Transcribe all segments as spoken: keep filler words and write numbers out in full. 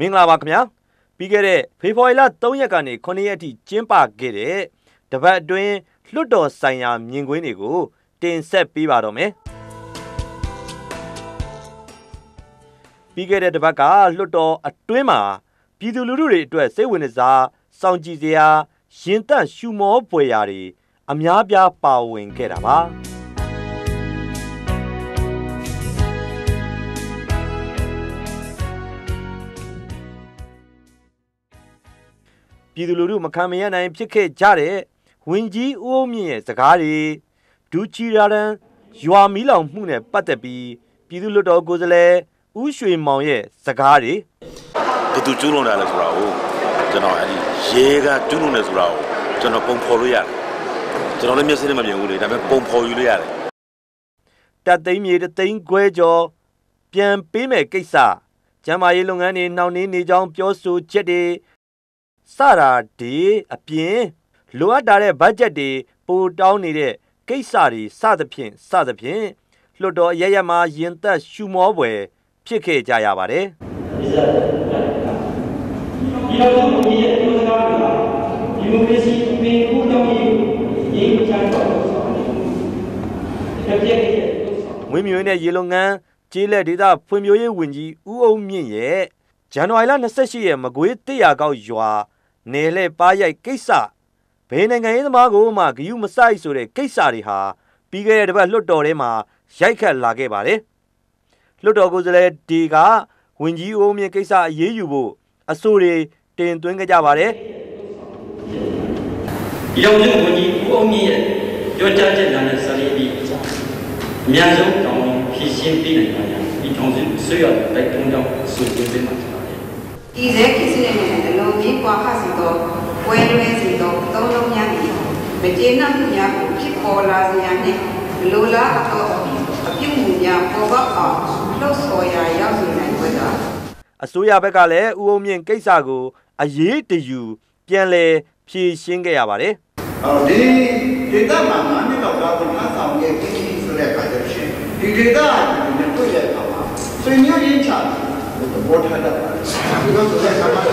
င်္ဂလာပါခင်ဗျာပြီးခဲ့တဲ့ဖေဖော်ဝါရီလသုံးရက်ကနေခုနှစ်ရက်အထိကျင်းပခဲ့တဲ့တပတ်အတွင်းလွှတ်တော်ဆိုင်ရာမြင်ကွင်းတွေကိုတင်ဆက်ပေးပါတော့မယ်ပြီးခဲ့တဲ့တပတ်ကလွှတ်တော်အတွင်းမှာပြည်သူလူထုတွေအတွက်စိတ်ဝင်စားစောင့်ကြည့်စရာရင်သန့်ရှူမောပွေရာတွေအများပြားပါဝင်ခဲ့တာပါပြည်သူလူထုမခံမရနိုင်ဖြစ်ခဲ့ကြတဲ့ဝင်းကြီးဦးအောင်မြင့်ရဲ့စကားတွေဒူချီရာရန်ရွာမီးလောင်မှုနဲ့ပတ်သက်ပြီးပြည်သူ့လွှတ်တော်ကိုယ်စားလှယ်ဦးရွှေမောင်ရဲ့စကားတွေဘယ်သူကျူးလွန်တယ်လဲဆိုတာကိုကျွန်တော်အဲ့ဒီရဲကကျူးလွန်တယ်ဆိုတာကိုကျွန်တော်ပုံဖော်လို့ရတယ်ကျွန်တော်လည်းမျက်စိနဲ့မမြင်ဘူးလေဒါပေမဲ့ပုံဖော်ယူလို့ရတယ်တပ်သိမ်းမြေတသိန်းခွဲကျော်ပြန်ပေးမဲ့ကိစ္စကျန်းမာရေးလုပ်ငန်းတွေနှောင့်နှေးနေကြောင်းပြောဆိုချက်တွေစတာဒီအပြင်လိုအပ်တဲ့ဘတ်ဂျက်တွေပိုတောင်းနေတဲ့ကိစ္စတွေစသဖြင့်စသဖြင့်လွှတ်တော်ရရမှာရင်သက်ရှူမောပွဲဖြစ်ခဲ့ကြရပါတယ်ဒီလိုမျိုးဒီရဲ့ဒီလိုစကားတွေဒီမိုကရေစီပင်ကိုတောင်းရေးရင်းချမ်းတော့ဝင်းမျိုးနဲ့ရေလုံငန်းကျေးလက်ဒေသဖွံ့ဖြိုးရေးဝန်ကြီးဦးအောင်မြင့်ရဲ့ဇန်နဝါရီလ၂၈ရက်မကွေးတစ်ရာကောက်ရွာနယ်လှည့်ပါရိုက်ကိစ္စဘယ်နိုင်ငံရေးသမားကိုမှဂယုမစိုက်ဆိုတဲ့ကိစ္စတွေဟာပြီးခဲ့တဲ့တစ်ပတ်လွှတ်တော်ထဲမှာရိုက်ခတ်လာခဲ့ပါတယ်လွှတ်တော်ကိုယ်စားလှယ်ဒီကဝန်ကြီးဦးအောင်မြင့်ကိစ္စအရေးယူဖို့အဆိုတွေတင်သွင်းကြကြပါတယ်ဒီတော့ဝန်ကြီးဦးအောင်မြင့်ရဲ့ပြောကြားချက်နဲ့ဆက်လက်ပြီးအများဆုံးတောင်းဖြည့်ရှင်းပေးနိုင်ပါရန်ဒီထောင်စုဆွေးရတိုက်တွန်းကြောင်းဆိုတင်ပေးမှာဖြစ်ပါတယ်ဒီဇက်ကိစ္စနဲ့အလုံးကြီးကွာခစီတော့ဝဲလွဲစီတော့သုံးလုံးများပြီးမကျေနပ်မှုများကိုဖြစ်ပေါ်လာစေရနှင့်လိုလားအတော့အပြုမှုများပေါ်ပေါက်အောင်လှုပ်ဆော်ရာရောက်စေနိုင်ပါတော့အစိုးရဘက်ကလည်းဦးအောင်မြင့်ကိစ္စကိုအရေးတယူပြန်လည်ဖြေရှင်းခဲ့ရပါတယ်အော်ဒီဒေတာမှာငါးနှစ်လောက်တော့ငါဆောင်ရဲ့ကိစ္စဆိုတဲ့အခါကျရှင်ဒီဒေတာနဲ့တွေ့ရတာပါဆွေမျိုးရင်းချဘောထားတာပါဒီလိုဆိုတဲ့အခါမှာ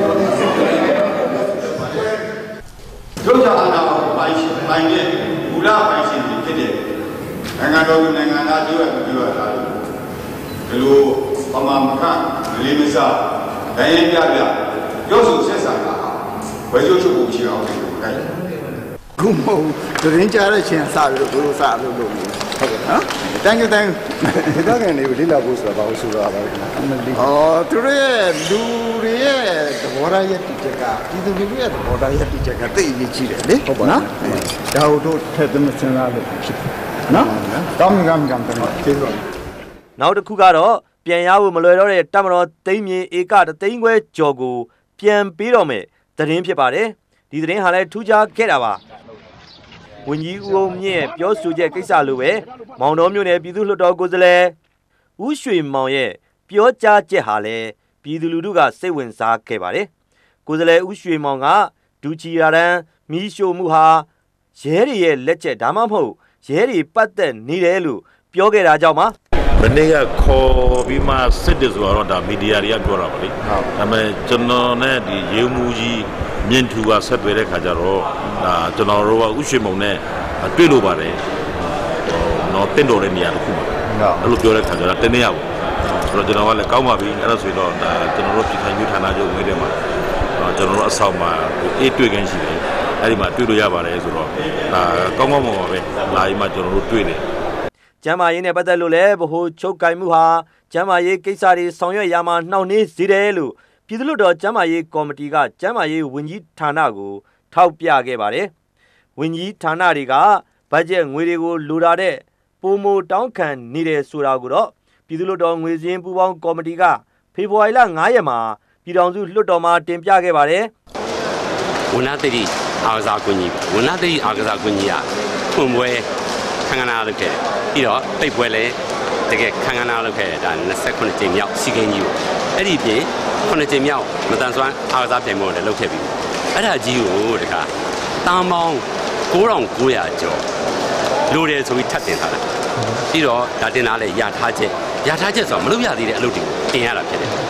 တို့ကြအားတော့ပိုင်းရှင်ပိုင်းရဲ့မူလပိုင်းရှင်တွေဖြစ်တဲ့နိုင်ငံတော်နိုင်ငံသားတို့ရဲ့ပြောရတာဒီလိုပမာမခလေးမစားဒိုင်းရင်ပြပြရုပ်စုဆက်ဆံတာဝယ်ချုပ်ချုပ်ကိုရှိအောင်လုပ်တယ်ခုမဟုတ်ဒရင်ကြားတဲ့ချင်းစပြီးတော့ဘိုးတို့စအလုပ်လုပ်နေဟုတ်ကဲ့နော် thank you thank you ဒါကနေလေ့လာဖို့ဆိုတာဘာလို့ဆိုတာပါလဲအမလီအော်သူရဲ့လူတွေရဲ့သဘောထားရဲ့တိကျကပြည်သူလူရဲ့သဘောထားရဲ့တိကျကသိအရေးကြီးတယ်လေဟုတ်ပါနော်ဒါတို့ထက်သမစဉ်းစားလို့ဖြစ်နော်တောင်းမြမ်းကံတယ်ကျေးဇူးနောက်တစ်ခုကတော့ပြန်ရဖို့မလွယ်တော့တဲ့တမတော်သိမ်းမြေဧကတသိန်းခွဲကျော်ကိုပြန်ပေးတော့မယ်သတင်းဖြစ်ပါတယ်ဒီသတင်းဟာလည်းထူးခြားခဲ့တာပါဝန်ကြီးဦးအောင်မြင့်ပြောဆိုချက်ကိစ္စလိုပဲမောင်တော်မြို့နယ်ပြည်သူ့လွှတ်တော်ကိုယ်စားလှယ်ဦးရွှေမောင်ရဲ့ပြောကြားချက်ဟာလည်းပြည်သူလူထုကစိတ်ဝင်စားခဲ့ပါတယ်ကိုယ်စားလှယ်ဦးရွှေမောင်ကဒူချီရာရန်မီးရှို့မှုဟာရဲတွေရဲ့လက်ချက်ဒါမှမဟုတ်ရဲတွေပတ်သက်နေတယ်လို့ပြောခဲ့တာကြောင့်ပါမနေ့ကခေါ်ပြီးမှစစ်တယ်ဆိုတော့ဒါမီဒီယာတွေကပြောတာပါလေဒါပေမဲ့ကျွန်တော်နဲ့ဒီရေမှုကြီးမြင့်ထူကဆက်သွယ်တဲ့ခါကျတော့ဒါကျွန်တော်တို့ကဥရွှေမုံနဲ့တွေ့လို့ပါတယ်ဟိုတော့တင့်တော်တဲ့နေရာတစ်ခုမှာအဲ့လိုပြောတဲ့ခါကျတော့တင်းနေရပါဆိုတော့ကျွန်တော်ကလည်းကောင်းပါပြီအဲ့ဒါဆိုတော့ဒါကျွန်တော်တို့ပြည်ထိုင်ရေးဌာနချုပ်ဝေးတယ်မှာကျွန်တော်တို့အဆောင်မှာအေးတွေ့ခင်းရှိတယ်အဲ့ဒီမှာတွေ့လို့ရပါတယ်ဆိုတော့ဒါကောင်းကောင်းပါပါပဲလာပြီးမှကျွန်တော်တို့တွေ့တယ်ကျမ်းမာရေးနဲ့ပတ်သက်လို့လည်းဗဟိုချုပ်ကိုင်မှုဟာကျမ်းမာရေးကိစ္စတွေဆောင်ရွက်ရမှာနှောင့်နှေးစေတယ်လို့ပြည်သူ့လွှတ်တော်ကျမ်းမာရေးကော်မတီကကျမ်းမာရေးဝန်ကြီးဌာနကိုထောက်ပြခဲ့ပါတယ်။ဝန်ကြီးဌာနတွေကဘတ်ဂျက်ငွေတွေကိုလိုတာတဲ့ပုံမတောင်းခံနေတယ်ဆိုတာကိုတော့ပြည်သူ့လွှတ်တော်ငွေစည်းပူးပေါင်းကော်မတီကဖေဖော်ဝါရီလ၅ရက်မှာပြည်ထောင်စုလွှတ်တော်မှာတင်ပြခဲ့ပါတယ်။ဝန်ထမ်းတိအားကစားကွန်ကြီးဝန်ထမ်းတိအားကစားကွန်ကြီးကဖွင့်ပွဲခန်းခနာလုပ်ခဲ့တယ်။ပြီးတော့တိတ်ပွဲလည်းတကယ်ခန်းခနာလုပ်ခဲ့တယ်ဒါ၂၈ကြိမ်မြောက်စီကင်းကြီးကိုအဲ့ဒီပြင်ခုနှစ်ကြိမ်မြောက်မတန်ဆွမ်းအားကစားပြိုင်ပွဲလည်းလုပ်ခဲ့ပြီအဲ့ဒါကြီးကိုတခါတန်ပေါင်း၉ထောင်၉ရာကျော်လိုတယ်ဆိုပြီးထပ်တင်ထားတာပြီးတော့ဒါတင်ထားလဲရထားချက်ရထားချက်ဆိုတာမလုပ်ရသေးတဲ့အလုပ်တွေကိုတင်ရတာဖြစ်တယ်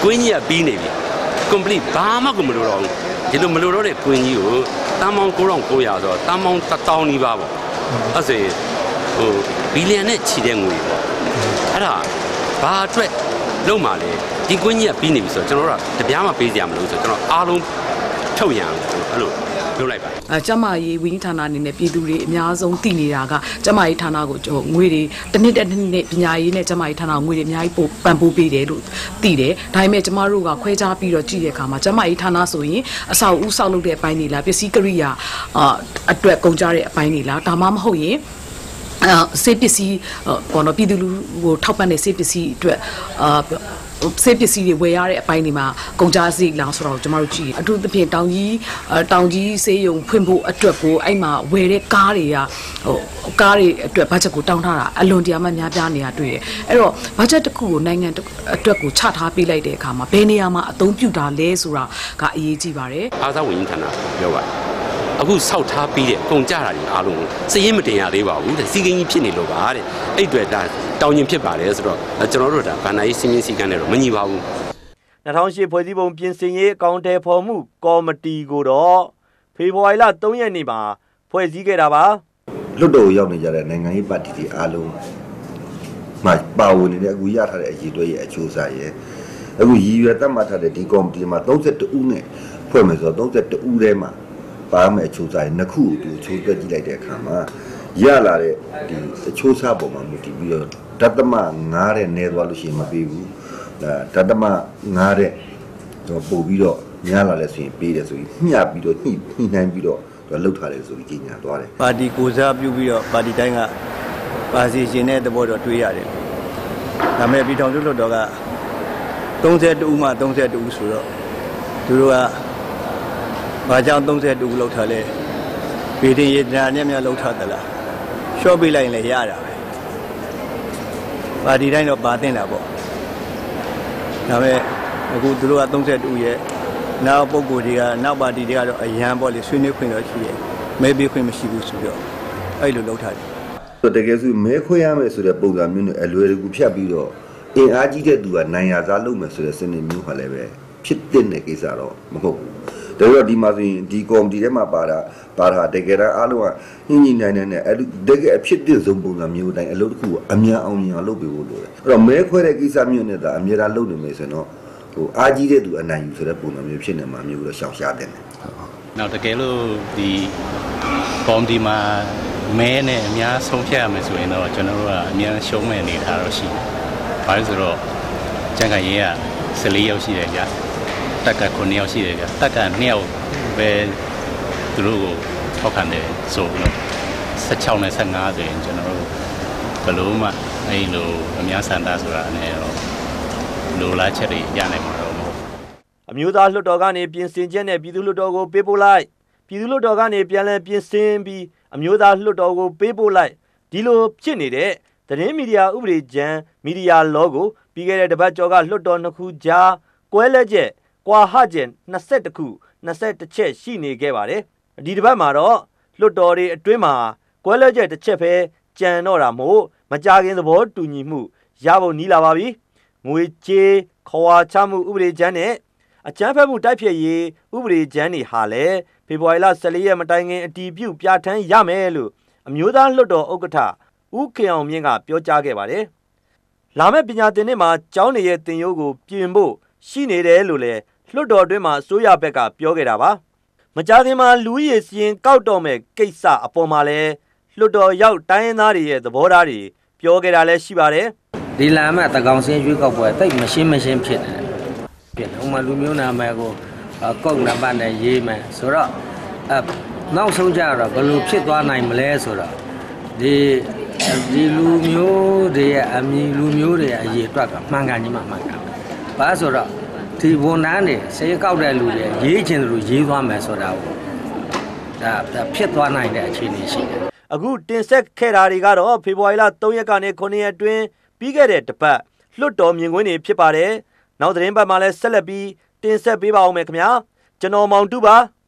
ကွင်းကြီးကပြီးနေပြီ complete ဘာမှကိုမလိုတော့ဘူးဒီလိုမလိုတော့တဲ့ကွင်းကြီးကိုတမ်းပေါင်းကိုးထောင်ကိုးရာဆိုတော့တမ်းပေါင်းတစ်တောင်းနီးပါးပေါ့အဲ့ဆိုရင်ဟိုဘီလီယံနဲ့ချီတဲ့ငွေပေါ့အဲ့ဒါဘာအတွက်လုံးပါလေဒီကွင်းကြီးကပြီးနေပြီဆိုတော့ကျွန်တော်တို့ကတပြားမှပေးကြရမလို့ဆိုတော့ကျွန်တော်အားလုံးထုတ်ရအောင်အဲ့လိုလုပ်လိုက်ပါအဲကျမကြီးဝင်းဌာနအနေနဲ့ပြည်သူတွေအများဆုံးတည်နေတာကကျမကြီးဌာနကိုငွေတွေတစ်နှစ်တစ်နှစ်ပညာရေးနဲ့ကျမကြီးဌာနငွေတွေအများကြီးပို့ပံ့ပိုးပေးတယ်လို့တည်တယ်ဒါပေမဲ့ကျမတို့ကခွဲခြားပြီးတော့ကြည့်တဲ့အခါမှာကျမကြီးဌာနဆိုရင်အဆောက်အဦဆောက်လုပ်တဲ့အပိုင်းတွေလားပစ္စည်းကရိယာအာအတွက်ကုန်ကြတဲ့အပိုင်းတွေလားဒါမှမဟုတ်ရင်အဲစေပစ္စည်းပေါ်တော့ပြည်သူလူကိုထောက်ပံ့တဲ့စေပစ္စည်းအတွက်အာစေပစ္စည်းတွေဝယ်ရတဲ့အပိုင်းတွေမှာကုန်ကြစိတ်လားဆိုတော့ကျမတို့ကြည့်အထူးသဖြင့်တောင်ကြီးတောင်ကြီးစေးရုံဖွင့်ဖို့အတွက်ကိုအဲ့မှာဝယ်တဲ့ကားတွေကဟိုကားတွေအတွက်ဘတ်ဂျက်ကိုတောင်းထားတာအလွန်တရာမှများပြားနေတာတွေ့တယ်အဲ့တော့ဘတ်ဂျက်တစ်ခုကိုနိုင်ငံအတွက်ကိုချထားပေးလိုက်တဲ့အခါမှာဘယ်နေရာမှာအသုံးပြုတာလဲဆိုတာကအရေးကြီးပါတယ်အားသာဝင်ဌာနပြောပါအခုစောက်ထားပြီးတဲ့ကုန်ကြတာတွေအားလုံးစည်ရင်မတင်ရသေးပါဘူးတဲ့စီကင်းကြီးဖြစ်နေလို့ပါတဲ့အဲ့တွေဒါတောင်းရင်ဖြစ်ပါတယ်ဆိုတော့ကျွန်တော်တို့ဒါဗန္ဒာရေးစီမင်းစီကန်းနဲ့တော့မညီပါဘူး၂၀၀၈ဖွဲ့စည်းပုံပြင်ဆင်ရေးအကောင့်ထဲပေါ်မှုကော်မတီကိုတော့ဖေဖော်ဝါရီလ၃ရက်နေ့မှာဖွဲ့စည်းခဲ့တာပါလွတ်တော်ရောက်နေကြတဲ့နိုင်ငံရေးပါတီတွေအားလုံးမှာပါဝင်နေတဲ့အခုရထားတဲ့အရေးတွေရဲ့အချိုးအစားရဲ့အခုရည်ရွယ်သတ်မှတ်ထားတဲ့ဒီကော်မတီမှာ၃၁ဦးနဲ့ဖွဲ့မယ်ဆိုတော့၃၁ဦးထဲမှာပါမယ်အချိုးစားနှစ်ခုကိုသူချိုးသွက်ကြည့်လိုက်တဲ့အခါမှာရလာတဲ့ဒီအချိုးစားပုံမှာမူတည်ပြီးတော့ဓာတ်သမငားတဲ့နေသွားလို့ရှိရင်မပေးဘူးဓာတ်သမငားတဲ့တော့ပို့ပြီးတော့များလာလဲဆိုရင်ပေးတယ်ဆိုပြီးမျှပြီးတော့ညှိညှိနှိုင်းပြီးတော့သူလှုပ်ထားတယ်ဆိုပြီးကြီးညာသွားတယ်ပါတီကိုစားပြုပြီးတော့ပါတီတိုင်းကပါစီရှင်တဲ့သဘောတော့တွေးရတယ်ဒါပေမဲ့ပြည်ထောင်စုလွှတ်တော်က၃၁ဦးမှ၃၁ဦးဆိုတော့သူတို့ကဘာကြောင့်၃၁ဦးလောက်ထားလဲဗေဒင်ရတနာနဲ့များလောက်ထားသလားရှော့ပေးလိုက်ရင်လည်းရတာပဲပါတီတိုင်းတော့ပါတင်တာပေါ့ဒါပေမဲ့အခုသူတို့က၃၁ဦးရဲ့နောက်ပုံကိုယ်တွေကနောက်ပါတီတွေကတော့အရန်ပေါ့လေဆွေးနွေးခွင့်တော့ရှိရဲ့မဲပေးခွင့်မရှိဘူးဆိုတော့အဲ့လိုလောက်ထားတယ်တကယ်ဆိုမဲခွဲရမယ်ဆိုတဲ့ပုံစံမျိုးနဲ့အလွယ်တကူဖြတ်ပြီးတော့အင်အားကြီးတဲ့သူကနိုင်ရစားလုပ်မယ်ဆိုတဲ့စနစ်မျိုးဟာလည်းပဲဖြစ်တဲ့ကိစ္စတော့မဟုတ်ဘူးဒါတော့ဒီမှာဆိုရင်ဒီကော်မတီထဲမှာပါတာပါတာတကယ်တော့အားလုံးကညှိညှိနှိုင်းနှိုင်းနဲ့အဲ့တကယ်အဖြစ်တဲ့စုံပုံစံမျိုးတိုင်းအလုပ်တစ်ခုကိုအများအောင်မြင်အောင်လုပ်ပေးဖို့လိုတယ်အဲ့တော့မဲခွဲတဲ့ကိစ္စမျိုးနဲ့ဒါအများအားလုပ်နေမယ်ဆိုတော့ဟိုအားကြီးတဲ့သူအနိုင်ယူဆိုတဲ့ပုံစံမျိုးဖြစ်နေမှာမျိုးတော့ရှောင်ရှားတယ်နောက်တကယ်လို့ဒီကော်မတီမှာမဲနဲ့အများဆုံးဖြတ်ရမယ်ဆိုရင်တော့ကျွန်တော်တို့ကအများရှုံးမဲ့အနေထားတော့ရှိတယ်။ဘာလို့ဆိုတော့ကျန်ကရေးက၁၄ယောက်ရှိတယ်ကြာတက်ကခုနှစ်ယောက်ရှိတယ်ကြာတက်ကနှစ်ယောက်ပဲသူတို့ကိုထောက်ခံတယ်ဆိုတော့၁၆နဲ့၁၅ဆိုရင်ကျွန်တော်တို့ဘယ်လိုမှအဲ့လိုအများစံတာဆိုတာနဲ့တော့လိုလားချက်တွေရနိုင်မှာတော့အမျိုးသားလွှတ်တော်ကနေပြင်ဆင်ချက်နဲ့ပြည်သူ့လွှတ်တော်ကိုပေးပို့လိုက်ပြည်သူ့လွှတ်တော်ကနေပြန်လည်ပြင်ဆင်ပြီးအမျိုးသားလွှတ်တော်ကိုပေးပို့လိုက်ဒီလိုဖြစ်နေတဲ့သတင်းမီဒီယာဥပဒေကြမ်းမီဒီယာလောကိုပြီးခဲ့တဲ့တပတ်ကျော်ကလွှတ်တော်နှစ်ခုကြားကွဲလဲချက်ကွာဟချက်၂၁ခု၂၁ချက်ရှိနေခဲ့ပါတယ်ဒီတပတ်မှာတော့လွှတ်တော်တွေအတွင်းမှာကွဲလဲချက်တစ်ချက်ပဲကြံတော့တာမို့မကြခင်သဘောတူညီမှုရဖို့နီးလာပါပြီငွေကြေးခွာချမှုဥပဒေကြမ်းနဲ့အကြမ်းဖက်မှုတိုက်ဖျက်ရေးဥပဒေကြမ်းတွေဟာလည်းဖေဖော်ဝါရီလ၁၄ရက်မတိုင်ခင်အတည်ပြုပြဋ္ဌာန်းရမယ်လို့အမျိုးသားလွှတ်တော်ဥက္ကဋ္ဌဦးခင်အောင်မြင့်ကပြောကြားခဲ့ပါတယ်။လာမယ့်ပညာသင်နှစ်မှာကျောင်းနေရဲ့သင်ရိုးကိုပြင်ဖို့ရှိနေတယ်လို့လည်းလွှတ်တော်အတွင်းမှာအစိုးရဘက်ကပြောခဲ့တာပါ။မကြာခင်မှာလူဦးရေစီရင်ကောက်တော့မဲ့ကိစ္စအပေါ်မှာလည်းလွှတ်တော်ရောက်တိုင်းရင်းသားတွေရဲ့သဘောထားတွေပြောခဲ့တာလည်းရှိပါတယ်။ဒီလာမယ့်တကောင်စင်းရွေးကောက်ပွဲတိတ်မရှင်းမရှင်းဖြစ်နေတယ်။ပြန်ဥမာလူမျိုးနာမည်ကိုကောက်နံပါတ်နဲ့ရေးမယ်ဆိုတော့အနောက်ဆုံးကြတော့ဘယ်လိုဖြစ်သွားနိုင်မလဲဆိုတော့ဒီဒီလူမျိုးတွေရဲ့အမည်လူမျိုးတွေရဲ့အရေးအတွက်ကမှန်ကန်ကြီးမှမှန်ကန်။ဘာဆိုတော့ဒီဝန်ထမ်းတွေစေးကောက်တဲ့လူတွေရေးချင်တယ်လို့ရေးသွားမယ်ဆိုတာကိုဒါဖြစ်သွားနိုင်တဲ့အခြေအနေရှိတယ်။အခုတင်ဆက်ခဲ့တာတွေကတော့ဖေဖော်ဝါရီလ၃ရက်ကနေ၉ရက်အတွင်းပြီးခဲ့တဲ့တပတ်လွှတ်တော်မြင်ကွင်းတွေဖြစ်ပါတယ်။နောက်သတင်းပတ်မှာလည်းဆက်လက်ပြီးတင်ဆက်ပေးပါအောင်မယ်ခင်ဗျာ။ကျွန်တော်မောင်တူပါ